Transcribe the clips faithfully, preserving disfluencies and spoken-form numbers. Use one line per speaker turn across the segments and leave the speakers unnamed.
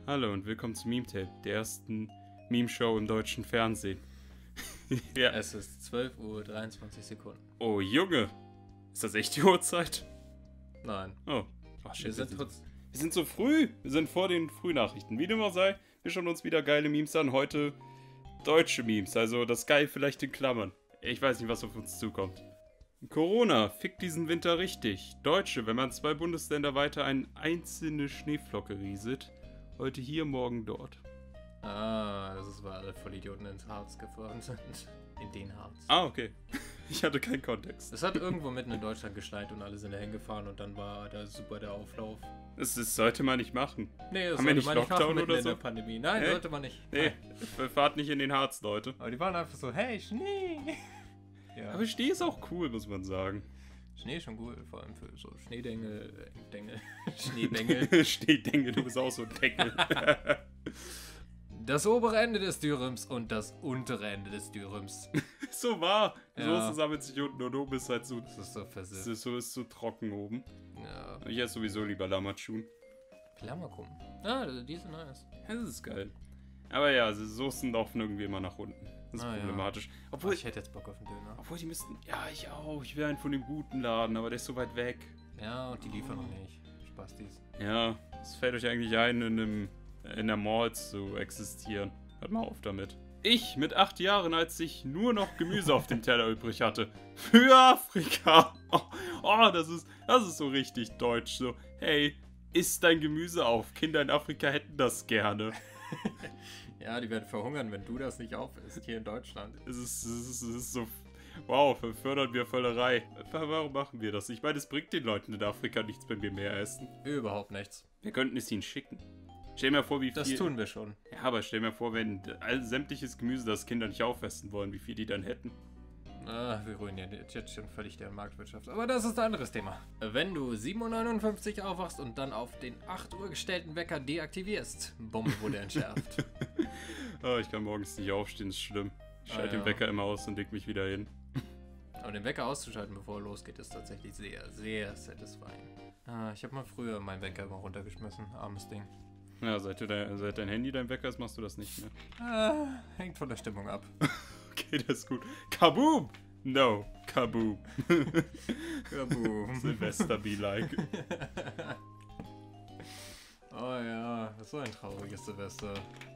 Hallo und willkommen zu Meme Tape, der ersten Meme-Show im deutschen Fernsehen.
Ja. Es ist zwölf Uhr dreiundzwanzig Sekunden.
Oh Junge, ist das echt die Uhrzeit?
Nein.
Oh, oh shit,
wir, sind
wir,
sind,
sind, wir sind so früh, wir sind vor den Frühnachrichten. Wie dem auch sei, wir schauen uns wieder geile Memes an, heute deutsche Memes, also das Geil vielleicht in Klammern. Ich weiß nicht, was auf uns zukommt. Corona, fickt diesen Winter richtig. Deutsche, wenn man zwei Bundesländer weiter eine einzelne Schneeflocke rieselt. Heute hier, morgen dort.
Ah, das ist, weil alle Vollidioten ins Harz gefahren sind. In den Harz.
Ah, okay. Ich hatte keinen Kontext.
Es hat irgendwo mitten in Deutschland geschneit und alle sind da hingefahren und dann war da super der Auflauf.
Das, das sollte man nicht machen.
Nee, das
Haben wir
sollte
nicht
man nicht
Lockdown
machen mitten
oder
in
so?
der Pandemie. Nein,
Nee?
sollte man nicht.
Nee, fahrt nicht in den Harz, Leute.
Aber die waren einfach so, hey, Schnee! Ja.
Aber Schnee ist auch cool, muss man sagen.
Schnee ist schon cool, vor allem für so Schneedengel, äh, Dengel, Schneedengel.
Schneedengel, du bist auch so ein Dengel.
Das obere Ende des Dürrems und das untere Ende des Dürrems.
So wahr.
Ja.
Soße sammelt sich unten und oben ist halt so,
Das ist so
es
versifft.
ist so, ist so trocken oben.
Ja.
Ich esse sowieso lieber Lammertschun.
Klammerkum. Ah, die sind nice.
Das ist geil. Aber ja, also Soßen laufen irgendwie immer nach unten. Das ist
Ah, ja.
problematisch.
Oh,
Obwohl,
ich hätte jetzt Bock auf einen Döner.
obwohl die müssten... Ja, ich auch. Ich will einen von dem guten Laden, aber der ist so weit weg.
Ja, und die liefern noch nicht. Spastis.
Ja, es fällt euch eigentlich ein, in, einem, in der Mall zu existieren. Hört mal auf damit. Ich mit acht Jahren, als ich nur noch Gemüse auf dem Teller übrig hatte. Für Afrika. Oh, oh, das ist, das ist so richtig deutsch. So, hey, isst dein Gemüse auf. Kinder in Afrika hätten das gerne.
Ja, die werden verhungern, wenn du das nicht aufisst hier in Deutschland.
Es ist, es ist, es ist so... Wow, fördern wir Völlerei. Warum machen wir das? Ich meine, es bringt den Leuten in Afrika nichts, wenn wir mehr essen.
Überhaupt nichts.
Wir könnten es ihnen schicken. Stell mir vor, wie viel...
Das tun wir schon.
Ja, aber stell mir vor, wenn all sämtliches Gemüse, das Kinder nicht aufessen wollen, wie viel die dann hätten.
Ah, wir ruinieren jetzt schon völlig deren Marktwirtschaft. Aber das ist ein anderes Thema. Wenn du sieben Uhr neunundfünfzig aufwachst und dann auf den acht Uhr gestellten Wecker deaktivierst, Bombe wurde entschärft.
Oh, ich kann morgens nicht aufstehen, ist schlimm. Ich
Ah,
schalte
ja.
den Wecker immer aus und leg mich wieder hin.
Aber den Wecker auszuschalten, bevor er losgeht, ist tatsächlich sehr, sehr satisfying. Ah, ich habe mal früher meinen Wecker immer runtergeschmissen. Armes Ding.
Ja, seit, du dein, seit dein Handy dein Wecker ist, machst du das nicht mehr.
Ah, hängt von der Stimmung ab.
Okay, das ist gut. Kaboom! No, kaboom.
Kaboom.
Silvester be like.
Oh ja, das war ein trauriges Silvester.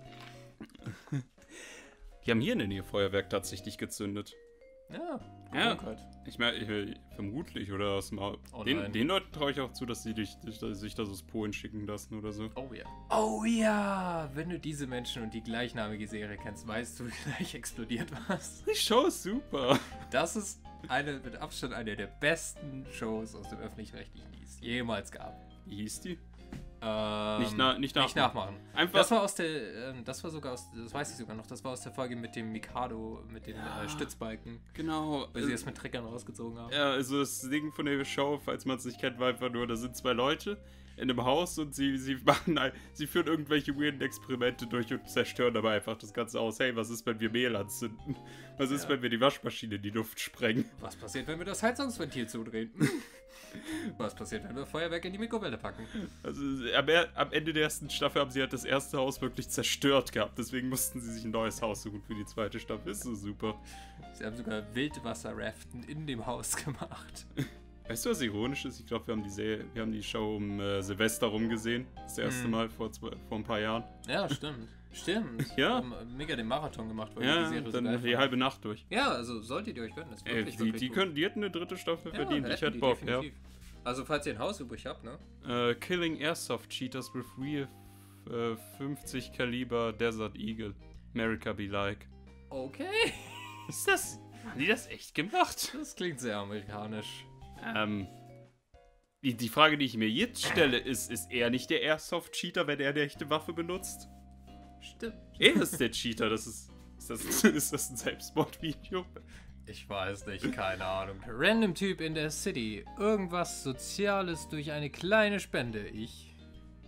Die haben hier in der Nähe Feuerwerk tatsächlich gezündet.
Ja,
Ja.
Gewohnheit.
Ich meine, ich, vermutlich, oder aus dem Au-
Oh
den,
nein.
den Leuten traue ich auch zu, dass sie dich, dich, sich das aus Polen schicken lassen oder so.
Oh ja. Oh ja, wenn du diese Menschen und die gleichnamige Serie kennst, weißt du, wie gleich explodiert warst.
Die Show ist super.
Das ist eine, mit Abstand eine der besten Shows aus dem Öffentlich-Rechtlichen, die es jemals gab.
Wie hieß die?
Ähm,
Nicht na- nicht
nicht nachmachen.
Einfach-
Das war aus der, ähm, das war sogar aus, das weiß ich sogar noch, das war aus der Folge mit dem Mikado, mit den
Ja.
äh, Stützbalken,
Genau.
weil sie es mit Trickern rausgezogen haben.
Ja, also das Ding von der Show, falls man es nicht kennt, war einfach nur, da sind zwei Leute in einem Haus und sie, sie machen ein, sie führen irgendwelche weirden Experimente durch und zerstören dabei einfach das Ganze aus. Hey, was ist, wenn wir Mehl anzünden? Was ist,
Ja.
wenn wir die Waschmaschine in die Luft sprengen?
Was passiert, wenn wir das Heizungsventil zudrehen? Was passiert, wenn wir Feuerwerk in die Mikrowelle packen?
Also am, er- am Ende der ersten Staffel haben sie halt das erste Haus wirklich zerstört gehabt. Deswegen mussten sie sich ein neues Haus suchen für die zweite Staffel. Ist so super.
Sie haben sogar Wildwasserraften in dem Haus gemacht.
Weißt du, was ironisch ist? Ich glaube, wir haben die Serie, wir haben die Show um äh, Silvester rum gesehen. Das erste
Mhm.
Mal vor, zwei, vor ein paar Jahren.
Ja, stimmt. Stimmt.
Ja.
Wir haben mega den Marathon gemacht, weil wir
Ja,
die Serie so
dann
geil
die
fanden.
halbe Nacht durch.
Ja, also solltet ihr euch gönnen. Ist
Ey,
wirklich,
die,
wirklich
die,
gut.
können, die hätten eine dritte Staffel
Ja,
verdient. Ich
hätten
hätte
die
Bock,
definitiv. Also, falls ihr ein Haus übrig habt, ne?
ja. Äh, Killing Airsoft Cheaters with Real äh, fünfzig Kaliber Desert Eagle. America be like.
Okay.
Ist das? Haben die das echt gemacht?
Das klingt sehr amerikanisch.
Ähm. Die, die Frage, die ich mir jetzt stelle, ist, ist er nicht der Airsoft-Cheater, wenn er eine echte Waffe benutzt?
Stimmt.
Er ist der Cheater, das ist. Ist das, ist das ein Selbstmordvideo?
Ich weiß nicht, keine Ahnung. Random Typ in der City. Irgendwas Soziales durch eine kleine Spende. Ich.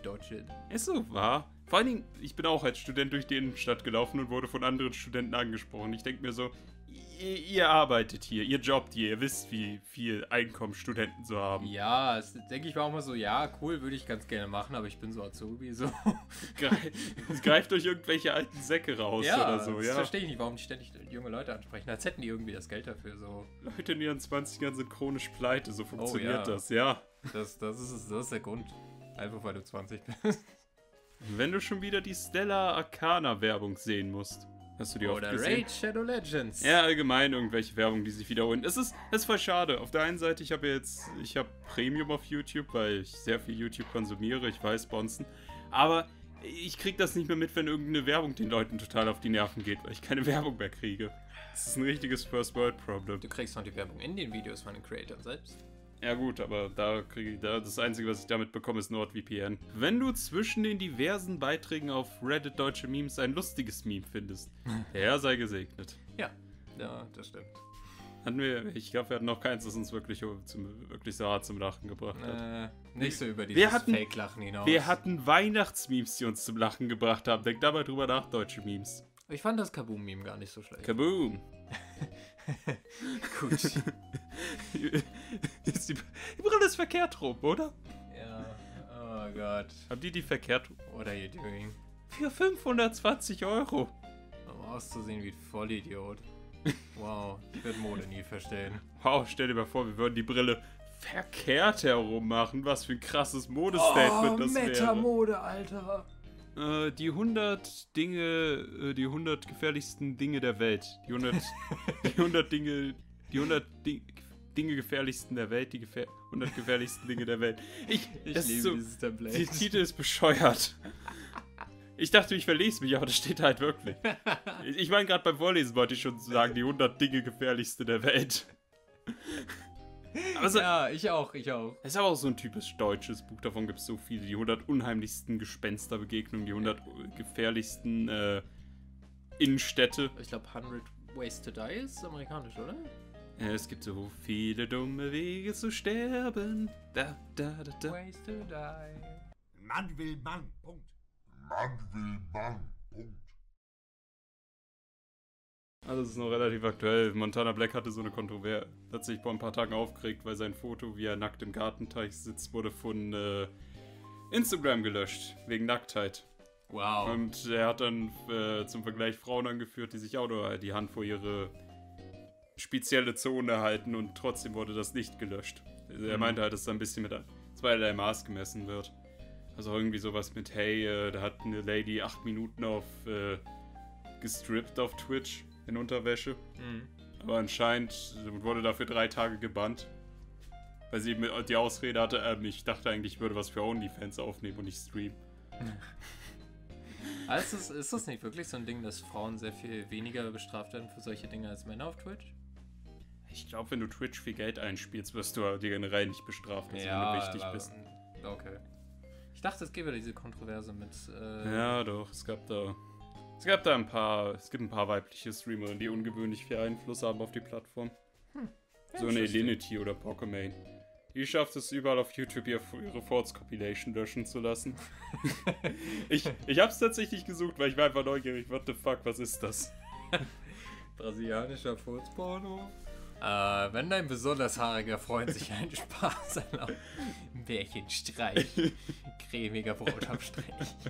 Deutsche.
Ist so wahr. Vor allen Dingen, ich bin auch als Student durch die Innenstadt gelaufen und wurde von anderen Studenten angesprochen. Ich denke mir so, ihr, ihr arbeitet hier, ihr jobbt hier, ihr wisst, wie viel Einkommen Studenten so haben.
Ja, das denke ich war auch mal so, ja, cool, würde ich ganz gerne machen, aber ich bin so Azubi, so.
Greif, greift euch irgendwelche alten Säcke raus
ja,
oder so,
das
ja.
verstehe ich nicht, warum die ständig junge Leute ansprechen, als hätten die irgendwie das Geld dafür, so.
Leute in ihren zwanzigern sind chronisch pleite, so funktioniert
Oh, ja.
das, ja.
Das, das, ist, das ist der Grund. Einfach weil du zwanzig bist.
Wenn du schon wieder die Stella Arcana Werbung sehen musst. Hast du die
Oder
oft gesehen?
Raid Shadow Legends.
Ja, allgemein irgendwelche Werbung, die sich wiederholen. Es ist, es ist voll schade. Auf der einen Seite, ich habe jetzt, ich habe Premium auf YouTube, weil ich sehr viel YouTube konsumiere. Ich weiß, Bonzen. Aber ich krieg das nicht mehr mit, wenn irgendeine Werbung den Leuten total auf die Nerven geht, weil ich keine Werbung mehr kriege. Das ist ein richtiges First World Problem.
Du kriegst noch die Werbung in den Videos von den Creatoren selbst.
Ja gut, aber da kriege ich, da, das Einzige, was ich damit bekomme, ist NordVPN. Wenn du zwischen den diversen Beiträgen auf Reddit Deutsche Memes ein lustiges Meme findest, der sei gesegnet.
Ja, ja, das stimmt.
Hatten wir, ich glaube, wir hatten noch keins, das uns wirklich, zum, wirklich so hart zum Lachen gebracht hat.
Äh, nicht so über
Wir
dieses
hatten-
Fake-Lachen hinaus.
Wir hatten Weihnachtsmemes, die uns zum Lachen gebracht haben. Denk dabei drüber nach, deutsche Memes.
Ich fand das Kaboom-Meme gar nicht so schlecht.
Kaboom!
Gut.
ist die, die Brille ist verkehrt rum, oder?
Ja, oh Gott.
Haben die die verkehrt rum?
What are you doing?
Für fünfhundertzwanzig Euro.
Um auszusehen wie ein Vollidiot. Wow, ich werde Mode nie verstehen.
Wow, stell dir mal vor, wir würden die Brille verkehrt herum machen. Was für ein krasses Modestatement das wäre.
Metamode, Alter.
Äh, die hundert Dinge, äh, die hundert gefährlichsten Dinge der Welt. Die hundert, die hundert Dinge, die hundert Di Dinge gefährlichsten der Welt, die gefähr hundert gefährlichsten Dinge der Welt. Ich,
Ich
das ist
liebe
so,
dieses Template.
der Titel ist bescheuert. Ich dachte, ich verlese mich, aber das steht halt wirklich. Ich meine, gerade beim Vorlesen wollte ich schon sagen, die hundert Dinge gefährlichste der Welt. Aber so,
Ja, ich auch, ich auch.
es ist aber auch so ein typisch deutsches Buch, davon gibt es so viele. Die hundert unheimlichsten Gespensterbegegnungen, die hundert gefährlichsten äh, Innenstädte.
Ich glaube, hundert Ways to Die ist amerikanisch, oder?
Es gibt so viele dumme Wege zu sterben. Da, da, da, da.
Ways to Die.
Mann will Mann. Punkt. Mann will Mann. Punkt.
Also es ist noch relativ aktuell. Montana Black hatte so eine Kontroverse, hat sich vor ein paar Tagen aufgeregt, weil sein Foto, wie er nackt im Gartenteich sitzt, wurde von äh, Instagram gelöscht, wegen Nacktheit.
Wow.
Und er hat dann äh, zum Vergleich Frauen angeführt, die sich auch nur die Hand vor ihre spezielle Zone halten und trotzdem wurde das nicht gelöscht. Also er
Mhm.
meinte halt, dass da ein bisschen mit zweierlei Maß gemessen wird. Also irgendwie sowas mit, hey, äh, da hat eine Lady acht Minuten auf äh, gestrippt auf Twitch in Unterwäsche.
Mhm.
Aber anscheinend wurde dafür drei Tage gebannt. Weil sie eben die Ausrede hatte, ähm, ich dachte eigentlich, ich würde was für OnlyFans aufnehmen und nicht streamen.
Also ist, ist das nicht wirklich so ein Ding, dass Frauen sehr viel weniger bestraft werden für solche Dinge als Männer auf Twitch?
Ich glaube, wenn du Twitch viel Geld einspielst, wirst du generell nicht bestraft, also wenn du wichtig
aber-
bist.
Okay. Ich dachte, es gäbe diese Kontroverse mit. Äh,
Ja, doch, es gab da. Es gab da ein paar. Es gibt ein paar weibliche Streamer, die ungewöhnlich viel Einfluss haben auf die Plattform. So eine
interesting.
Elinity oder Pokimane. Die schafft es überall auf YouTube ihr- ihre Forts-Compilation löschen zu lassen. ich, ich hab's tatsächlich gesucht, weil ich war einfach neugierig. What the fuck, was ist das?
Brasilianischer Furzporno. Äh, wenn dein besonders haariger Freund sich einen Spaß erlaubt. Bärchenstreich. Cremiger Brotabstrich.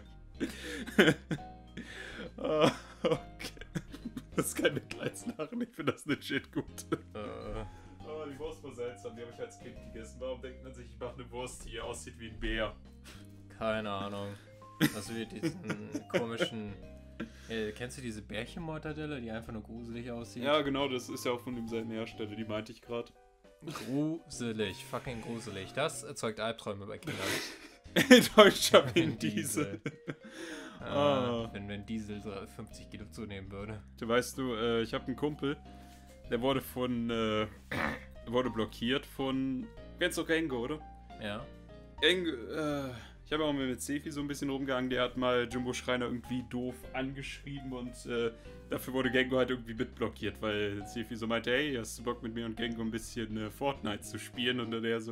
Ah, okay. Das ist keine Kleinslachen, ich finde das legit gut.
Äh,
Oh, die Wurst war seltsam, die habe ich als Kind gegessen. Warum denkt man sich, ich mache eine Wurst, die aussieht wie ein Bär?
keine Ahnung. Also wie diesen komischen. Äh, kennst du diese Bärchenmortadelle, die einfach nur gruselig aussieht?
Ja, genau, das ist ja auch von demselben Hersteller, die meinte ich gerade.
Gruselig, fucking gruselig. Das erzeugt Albträume bei Kindern.
Deutscher Vin Diesel.
Äh,
Ah.
wenn, wenn Diesel so fünfzig Kilo zunehmen würde.
Du weißt du, äh, ich habe einen Kumpel, der wurde von, äh, wurde blockiert von, kennst du Gengo, oder?
Ja.
Gengo, äh, ich habe auch mal mit Sefi so ein bisschen rumgegangen, der hat mal Jumbo Schreiner irgendwie doof angeschrieben und äh, dafür wurde Gengo halt irgendwie mitblockiert, weil Sefi so meinte, hey, hast du Bock mit mir und Gengo ein bisschen äh, Fortnite zu spielen? Und dann der so,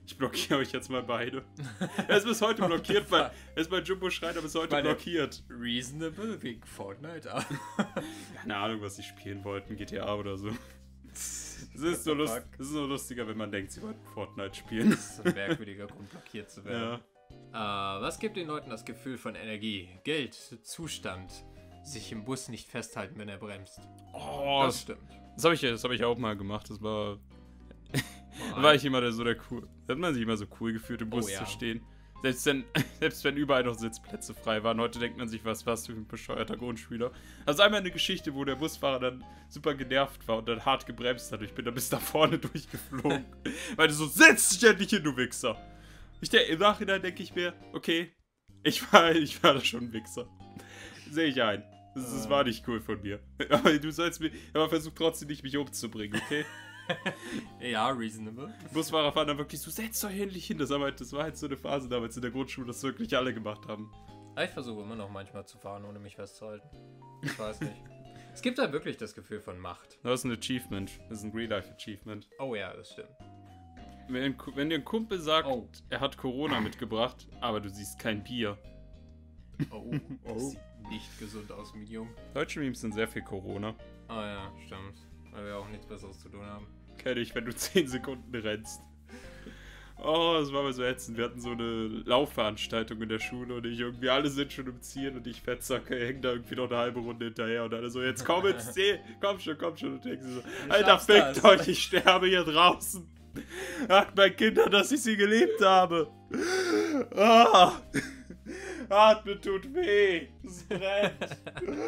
Ich blockiere euch jetzt mal beide. Er ist bis heute blockiert, weil er ist bei Jumbo Schreiner bis heute
Meine-
blockiert.
Reasonable wegen Fortnite. Ah.
Keine Ahnung, was sie spielen wollten, G T A oder so. Es ist, nur lust, es ist nur lustiger, wenn man denkt, sie wollten Fortnite spielen.
Das ist ein merkwürdiger Grund, blockiert zu werden.
Ja.
Äh, was gibt den Leuten das Gefühl von Energie, Geld, Zustand, sich im Bus nicht festhalten, wenn er bremst?
Oh,
Das
das,
stimmt.
das habe ich, das hab ich auch mal gemacht. Das war, da war ich immer der, so der cool. Da hat man sich immer so cool gefühlt, im Bus
Oh, ja.
zu stehen. Selbst wenn, selbst wenn überall noch Sitzplätze frei waren. Heute denkt man sich, was warst du für ein bescheuerter Grundschüler. Also einmal eine Geschichte, wo der Busfahrer dann super genervt war und dann hart gebremst hat. Ich bin da bis da vorne durchgeflogen. Weil du so, setz dich endlich hin, du Wichser. Ich der, Im Nachhinein denke ich mir, okay, ich war, ich war da schon ein Wichser. Sehe ich ein. Das, das war nicht cool von mir. Aber du sollst mir, aber versuch trotzdem nicht, mich umzubringen, okay?
Ja, reasonable.
Busfahrer fahren dann wirklich so, setz doch endlich hin. Das war, halt, das war halt so eine Phase damals in der Grundschule, dass wirklich alle gemacht haben.
Ich versuche immer noch manchmal zu fahren, ohne mich festzuhalten. Ich weiß nicht. Es gibt da wirklich das Gefühl von Macht.
Das ist ein Achievement. Das ist ein Real-Life-Achievement.
Oh ja, das stimmt.
Wenn, wenn dir ein Kumpel sagt,
Oh.
er hat Corona mitgebracht, aber du siehst kein Bier.
Oh, das sieht nicht gesund aus, mein Jung.
Deutsche Memes sind sehr viel Corona.
Ah ja, stimmt. Weil wir auch nichts Besseres zu tun haben.
Kenn ich, wenn du zehn Sekunden rennst. Oh, das war mal so ätzend. Wir hatten so eine Laufveranstaltung in der Schule und ich irgendwie, alle sind schon im Ziel und ich Fettsack hängt da irgendwie noch eine halbe Runde hinterher und alle so, jetzt komm ins Ziel, komm schon, komm schon. Und denkst du so, Alter,
schaff's
fickt
das.
euch, ich sterbe hier draußen. Sagt meinen Kindern, dass ich sie geliebt habe. Ah, Atmen tut weh, es brennt.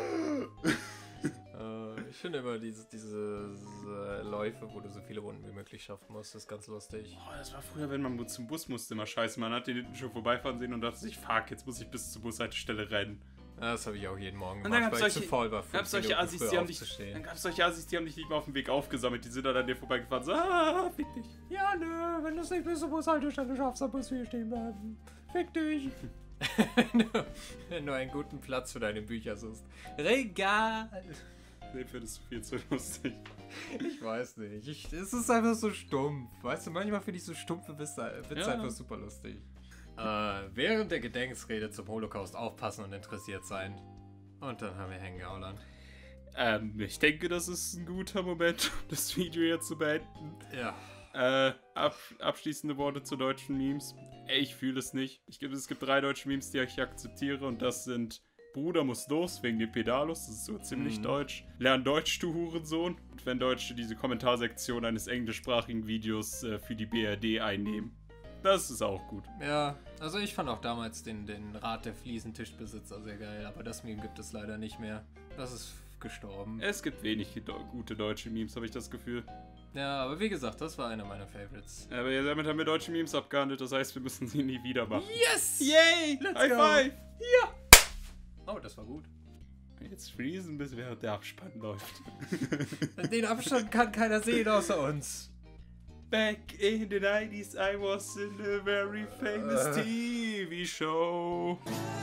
Äh, ich finde immer diese, diese, diese Läufe, wo du so viele Runden wie möglich schaffen musst, ist ganz lustig.
Oh, das war früher, wenn man zum Bus musste, immer scheiße. Man hat den hinten schon vorbeifahren sehen und dachte sich, fuck, jetzt muss ich bis zur Bushaltestelle rennen.
Ja, das habe ich auch jeden Morgen
Und dann
gemacht,
gab's
weil ich
solche-
zu faul war, fünf
Gab's solche
Minuten
Assis,
früher
die haben dich,
aufzustehen.
dann gab's solche Assis, die haben dich nicht mal auf dem Weg aufgesammelt. Die sind dann an dir vorbeigefahren, so, ah, fick dich.
Ja, nö, wenn du es nicht bis zur Bushaltestelle schaffst, dann musst du hier stehen bleiben. Fick dich. wenn, du, wenn du einen guten Platz für deine Bücher suchst. Regal.
Nee, findest du viel zu lustig.
Ich weiß nicht. Ich, es ist einfach so stumpf. Weißt du, manchmal finde ich so stumpfe Witze, Witze
Ja.
einfach super lustig. Äh, während der Gedenksrede zum Holocaust aufpassen und interessiert sein. Und dann haben wir Hängeauland.
Ähm, ich denke, das ist ein guter Moment, um das Video jetzt zu beenden.
Ja.
Äh, ab, abschließende Worte zu deutschen Memes. Ey, ich fühle es nicht. Ich gibt, es gibt drei deutsche Memes, die ich akzeptiere und das sind Bruder muss los wegen dem Pedalus, das ist so ziemlich
Mhm.
deutsch. Lern Deutsch, du Hurensohn. Und wenn Deutsche diese Kommentarsektion eines englischsprachigen Videos äh, für die B R D einnehmen. Das ist auch gut.
Ja, also ich fand auch damals den, den Rat der Fliesentischbesitzer sehr geil, aber das Meme gibt es leider nicht mehr. Das ist gestorben.
Es gibt wenig gede- gute deutsche Memes, habe ich das Gefühl.
Ja, aber wie gesagt, das war einer meiner Favorites.
Aber ja, damit haben wir deutsche Memes abgehandelt, das heißt, wir müssen sie nie wieder machen.
Yes!
Yay!
Let's
High
go.
five!
Oh, das war gut.
Jetzt freezen, bis während der Abspann läuft.
Den Abstand kann keiner sehen außer uns.
Back in the nineties, I was in a very famous
Äh.
T V show.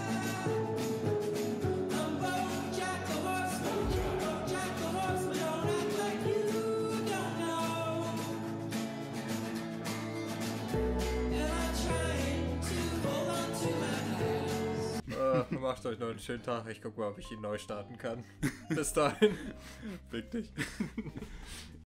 Äh, macht euch noch einen schönen Tag. Ich guck mal, ob ich ihn neu starten kann. Bis dahin.
Fick dich.